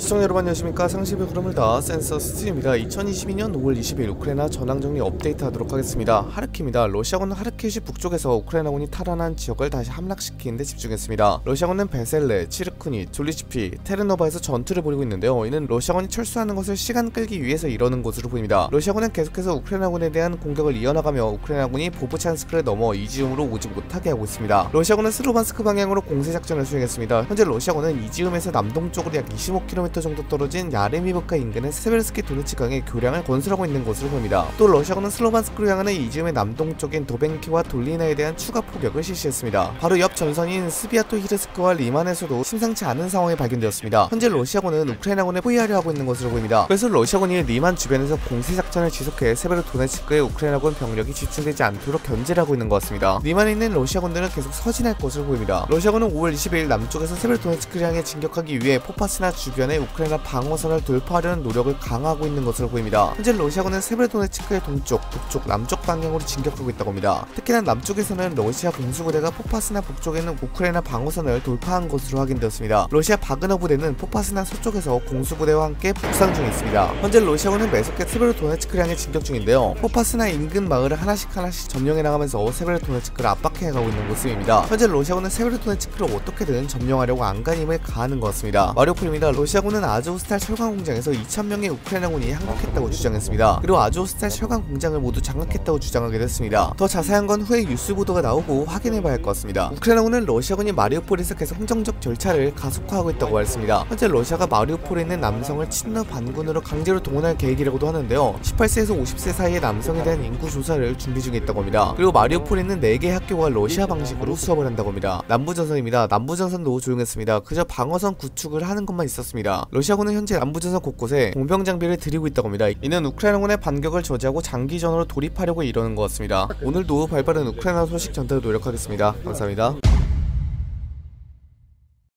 시청자 여러분 안녕하십니까. 상시의 흐름을 다 센서 스튜디오입니다. 2022년 5월 20일 우크라이나 전황정리 업데이트 하도록 하겠습니다. 하르키입니다. 러시아군은 하르키우시 북쪽에서 우크라이나군이 탈환한 지역을 다시 함락시키는 데 집중했습니다. 러시아군은 베셀레, 치르쿠니, 졸리치피, 테르노바에서 전투를 벌이고 있는데요. 이는 러시아군이 철수하는 것을 시간 끌기 위해서 이러는 것으로 보입니다. 러시아군은 계속해서 우크라이나군에 대한 공격을 이어나가며 우크라이나군이 보브찬스크를 넘어 이지움으로 오지 못하게 하고 있습니다. 러시아군은 스로반스크 방향으로 공세작전을 수행했습니다. 현재 러시아군은 이지움에서 남동쪽으로 약 25km 정도 떨어진 야레미브카 인근의 세베르스키 도네츠강에 교량을 건설하고 있는 것으로 보입니다. 또 러시아군은 슬로반스크로 향하는 이지움의 남동쪽인 도벤키와 돌리나에 대한 추가 포격을 실시했습니다. 바로 옆 전선인 스비아토 히르스크와 리만에서도 심상치 않은 상황이 발견되었습니다. 현재 러시아군은 우크라이나군에 포위하려 하고 있는 것으로 보입니다. 그래서 러시아군이 리만 주변에서 공세작전을 지속해 세베르도네츠크에 우크라이나군 병력이 집중되지 않도록 견제를 하고 있는 것 같습니다. 리만에 있는 러시아군들은 계속 서진할 것으로 보입니다. 러시아군은 5월 20일 남쪽에서 세베르도네츠크를 향해 진격하기 위해 포파스나 주변의 우크라이나 방어선을 돌파하려는 노력을 강화하고 있는 것으로 보입니다. 현재 러시아군은 세베르도네츠크의 동쪽, 북쪽, 남쪽 방향으로 진격하고 있다고 합니다. 특히나 남쪽에서는 러시아 공수부대가 포파스나 북쪽에 있는 우크라이나 방어선을 돌파한 것으로 확인되었습니다. 러시아 바그너 부대는 포파스나 서쪽에서 공수부대와 함께 북상 중에 있습니다. 현재 러시아군은 매섭게 세베르도네츠크를 향해 진격 중인데요. 포파스나 인근 마을을 하나씩 점령해 나가면서 세베르도네츠크를 압박해가고 있는 모습입니다. 현재 러시아군은 세베르도네츠크를 어떻게든 점령하려고 안간힘을 가하는 것 같습니다. 마리오폴입니다. 러시아군은 아즈오스탈 철강 공장에서 2000명의 우크라이나군이 항복했다고 주장했습니다. 그리고 아즈오스탈 철강 공장을 모두 장악했다고 주장하게 됐습니다. 더 자세한 건 후에 뉴스 보도가 나오고 확인해봐야 할 것 같습니다. 우크라이나군은 러시아군이 마리오폴에서 계속 행정적 절차를 가속화하고 있다고 했습니다. 현재 러시아가 마리오폴에 있는 남성을 친러 반군으로 강제로 동원할 계획이라고도 하는데요. 18세에서 50세 사이의 남성에 대한 인구 조사를 준비 중에 있다고 합니다. 그리고 마리오폴에 있는 4개의 학교가 러시아 방식으로 수업을 한다고 합니다. 남부전선입니다. 남부전선도 조용했습니다. 그저 방어선 구축을 하는 것만 있었습니다. 러시아군은 현재 남부전선 곳곳에 공병 장비를 들이고 있다고 합니다. 이는 우크라이나군의 반격을 저지하고 장기전으로 돌입하려고 이러는 것 같습니다. 오늘도 발빠른 우크라이나 소식 전달에 노력하겠습니다. 감사합니다.